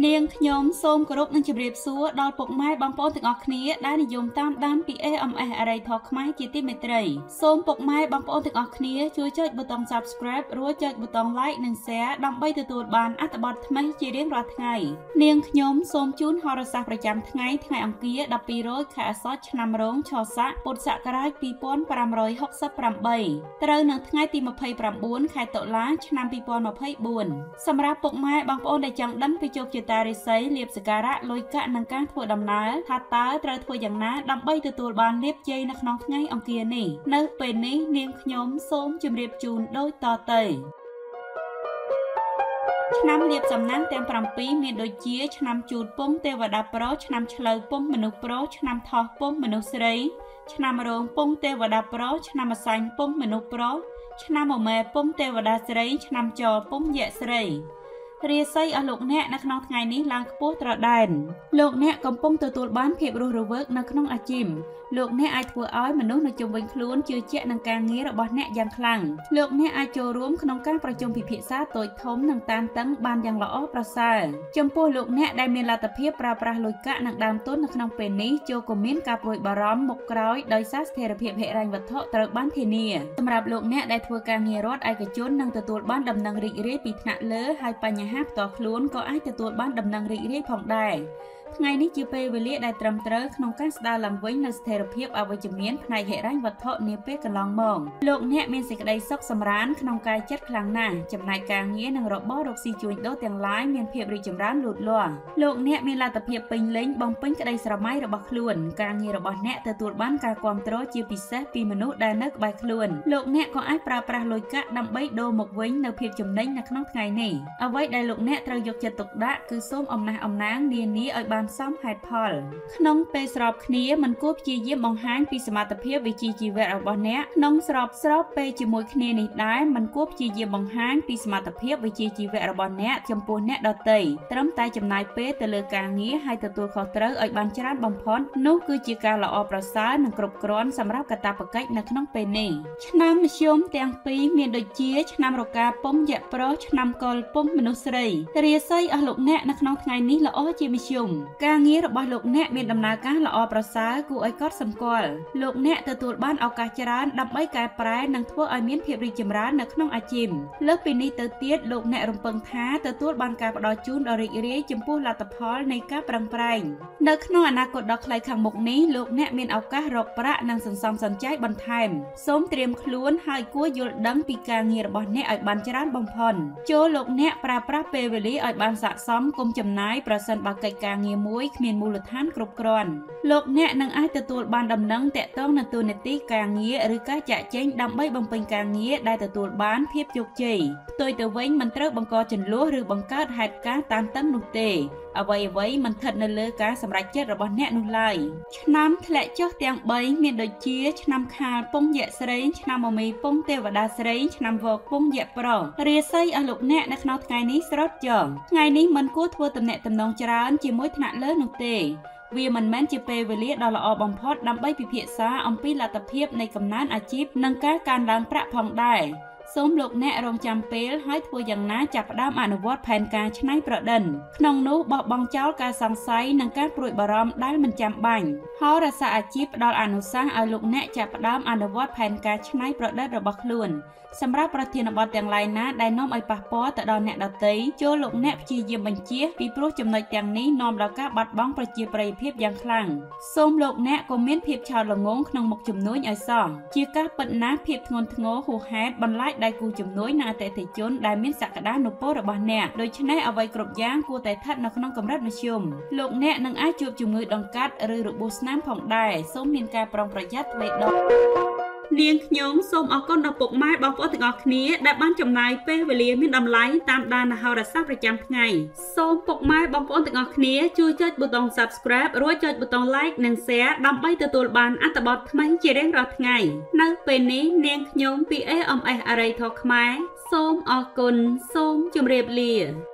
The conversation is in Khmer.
នាងខ្ញុំសូមគោរពនឹងជម្រាបសួរដល់ពុកម៉ែបងប្អូនទាំងអស់គ្នាដែលនិយមតាមដានពី AMS អរិយធម៌ខ្មែរជាទីមេត្រីសូមពុកម៉ែបងប្អូនទាំងអស់គ្នាជួយចុចប៊ូតុង Subscribe រួចចុចប៊ូតុង Like និង Share ដើម្បីទទួលបានអត្ថបទថ្មីជារៀងរាល់ថ្ងៃនាងខ្ញុំសូមជូនហោរាសាស្ត្រប្រចាំថ្ងៃអង្គារ12រោចខែអាសត់ឆ្នាំរោងឆស័កពុទ្ធសករាជ2568ត្រូវនៅថ្ងៃទី29ខែតុលាឆ្នាំ2024សម្រាប់ពុកម៉ែបងប្អូនដែលចង់ដឹងពីជោគជតារិស័យលៀបសការៈលុយកាក់និងការធ្វើដំណើរថាតើត្រូវធ្វើយ៉ាងណាដើម្បីទទួលបានលៀបជ័យនៅក្នុងថ្ងៃអង្គារនេះនៅពេលនេះនាងខ្ញុំសូមជម្រាបជូនដូចតទៅឆ្នាំលៀបសំណាងទាំង7មានដូចជាឆ្នាំជូតពងទេវតាប្រុសឆ្នាំឆ្លូវពងមនុស្សប្រុសឆ្នាំថោះពងមនុស្សស្រីឆ្នាំរោងពងទេវតាប្រុសឆ្នាំអសាញ់ពងមនុស្សប្រុសឆ្នាំអមែពងទេវតាស្រីឆ្នាំចពងយៈស្រីរាសីអស់លោកអ្នកនៅក្នុងថ្ងៃនេះឡើងខ្ពស់ត្រដែនលោកអ្នកកំពុងទទួលបានភាពរស់រវើកនៅក្នុងអាជីពលោកអ្នកអាចធ្វើឲ្យមនុស្សនៅជុំវិញខ្លួនជឿជាក់នឹងការងាររបស់អ្នកយ៉ាងខ្លាំងលោកអ្នកអាចចូលរួមក្នុងការប្រជុំពិភាក្សាតូចធំនិងតានតឹងបានយ៉ាងល្អប្រសើរចំពោះលោកអ្នកដែលមានលទ្ធភាពប្រើប្រាស់លុយកាក់និងដើមទុននៅក្នុងពេលនេះចូលក៏មានការព្រួយបារម្ភមុខក្រោយដោយសារស្ថិរភាពហិរញ្ញវត្ថុត្រូវបានធានាសម្រាប់លោកអ្នកដែលធ្វើការងាររដ្ឋឯកជននឹងទទួលបានដំណឹងរីករាយពីថ្នាក់លើហើយបញ្ហាផ្ទាល់ខ្លួនក៏អាចទទួលបានដំណឹងរីករាយផងដែរថ្ងៃនេះជាពេលវេលាដែលត្រឹមត្រូវក្នុងការស្ដារឡើងវិញនូវស្ថិរភាពអវិជ្ជមានផ្នែកហិរញ្ញវត្ថុនាពេលកន្លងមកលោកអ្នកមានសេចក្តីសុខសម្រានក្នុងកាយចិត្តខ្លាំងណាស់ចំណែកការងារនិងរបររកស៊ីជួញដូរទាំងឡាយមានភាពរីកចម្រើនលូតលាស់លោកអ្នកមានលទ្ធភាពពេញលេញបំពេញក្តីស្រមៃរបស់ខ្លួនការងាររបស់អ្នកទទួលបានការគាំទ្រជាពិសេសពីមនុស្សដែលនៅក្បែរខ្លួនលោកអ្នកក៏អាចប្រើប្រាស់លុយកាក់ដើម្បីដូរមកវិញនូវភាពចំណេញនៅក្នុងថ្ងៃនេះអ្វីដែលលោកអ្នកត្រូវយកចិត្តទុកដាក់គឺសូមអំណះអំណាងនានាឲ្យបានសមហេតុផលក្នុងពេលស្របគ្នាមិនគួរព្យាយាមបង្ហាញពីសមត្ថភាពវិជ្ជាជីវៈរបស់អ្នកក្នុងស្របពេលជាមួយគ្នានេះដែរមិនគួរព្យាយាមបង្ហាញពីសមត្ថភាពវិជ្ជាជីវៈរបស់អ្នកចំពោះអ្នកដទៃត្រឹមតែចំណាយពេលទៅលើការងារហើយទទួលខុសត្រូវឲ្យបានច្រើនបំផុតនោះគឺជាការល្អប្រសើរនិងគ្រប់គ្រាន់សម្រាប់កាតព្វកិច្ចនៅក្នុងពេលនេះឆ្នាំមធ្យមទាំងពីរមានដូចជាឆ្នាំរកាពំយៈប្រុសឆ្នាំកុលពំមនុស្សស្រីរាសីអស់លោកអ្នកនៅក្នុងថ្ងៃនេះល្អជាមធ្យមការងាររបស់លោកអ្នកមានដំណើរការល្អប្រសើរគួរឲ្យកត់សម្គាល់លោកអ្នកទទួលបានឱកាសច្រើនដើម្បីកែប្រែនិងធ្វើឲ្យមានភាពរីកចម្រើននៅក្នុងអាជីពលើសពីនេះទៅទៀតលោកអ្នករំពឹងថាទទួលបានការផ្ដល់ជូនដ៏រីករាយចំពោះលទ្ធផលនៃការប្រឹងប្រែងនៅក្នុងអនាគតដ៏ខ្លីខាងមុខនេះលោកអ្នកមានឱកាសរកប្រាក់និងសន្សំសំចៃបន្ថែមសូមត្រៀមខ្លួនហើយគួរយល់ដឹងពីការងាររបស់អ្នកឲ្យបានច្រើនបំផុតចូលលោកអ្នកប្រើប្រាស់ពេលវេលាឲ្យបានស័ក្តិសមកុំចំណាយប្រសិនបើកិច្ចការងារមួយគ្មានមូលដ្ឋានគ្រប់គ្រាន់លោកអ្នកនឹងអាចទទួលបានដំណឹងតាក់ទងនឹងតួនាទីការងារឬការចាក់ចែងដើម្បីបំពេញការងារដែលទទួលបានភាពជោគជ័យផ្ទុយទៅវិញមិនត្រូវបង្កជម្លោះឬបង្កើតហេតុការណ៍តានតឹងនោះទេអ្វីមិនស្ថិតនៅលើការសម្រេចចិត្តរបស់អ្នកនោះឡើយឆ្នាំធ្លាក់ចុះទាំង3មានដូចជាឆ្នាំខាលពងយៈស្រីឆ្នាំមមីពងទេវតាស្រីឆ្នាំវកពងយៈប្រុសរាសីអស់លោកអ្នកនៅក្នុងថ្ងៃនេះស្រត់ចងថ្ងៃនេះមិនគួរធ្វើទំនាក់ទំនងច្រើនជាមួយថ្នាក់លើនោះទេវាមិនមែនជាពេលវេលាដ៏ល្អបំផុតដើម្បីពិភាក្សាអំពីលទ្ធភាពនៃកំណើនអាជីពនិងការកើនឡើងប្រាក់ផងដែរសូមលោកអ្នករងចាំពេលហើយធ្វើយ៉ាងណាចាប់ផ្ដើមអនុវត្តផែនការច្នៃប្រឌិនក្នុងនោះបោះបង់ចោលការសង្ស័យនិងការព្រួយបារម្ភដែលមិនចាំបាច់ហោរាសាស្ត្រអាជីពផ្ដល់អនុសាសន៍ឲ្យលោកអ្នកចាប់ផ្ដើមអនុវត្តផែនការច្នៃប្រឌិតរបស់ខ្លួនសម្រាប់ប្រធានបទទាំងឡាយណាដែលនាំឲ្យប៉ះពាល់ទៅដល់អ្នកដទៃចូលលោកអ្នកព្យាយាមបញ្ជៀសពីព្រោះចំណុចទាំងនេះនាំដល់ការបាត់បង់ប្រជាប្រិយភាពយ៉ាងខ្លាំងសូមលោកអ្នកកុំមានភាពឆោតល្ងងក្នុងមុខជំនួញឲ្យសោះជាការពិតណាស់ភាពធ្ងន់ធ្ងរហួសហេតុបន្លាចដៃគូជំនួយនិងអតិថិជនដែលមានសក្តានុពលរបស់អ្នកដូច្នេះអ្វីគ្រប់យ៉ាងគួរតែស្ថិតនៅក្នុងកម្រិតមធ្យមលោកអ្នកនឹងអាចជួបជំងឺដង្កាត់ឬរបួសស្នាមផងដែរសូមមានការប្រុងប្រយ័ត្នទ្វេដកនាងខ្ញុំសូមអរគុណដល់ពុកម៉ែបងប្អូនទាំងអស់គ្នាដែលបានចំណាយពេលវេលាមានតម្លៃតាមដានហោរាសាស្ត្រប្រចាំថ្ងៃសូមពុកម៉ែបងប្អូនទាំងអស់គ្នាជួយចុចប៊ូតុង Subscribe រួចចុចប៊ូតុង Like និង Share ដើម្បីទទួលបានអត្ថបទថ្មីជារៀងរាល់ថ្ងៃនៅពេលនេះនាងខ្ញុំពី AMS អរិយធម៌ខ្មែរសូមអរគុណសូមជម្រាបលា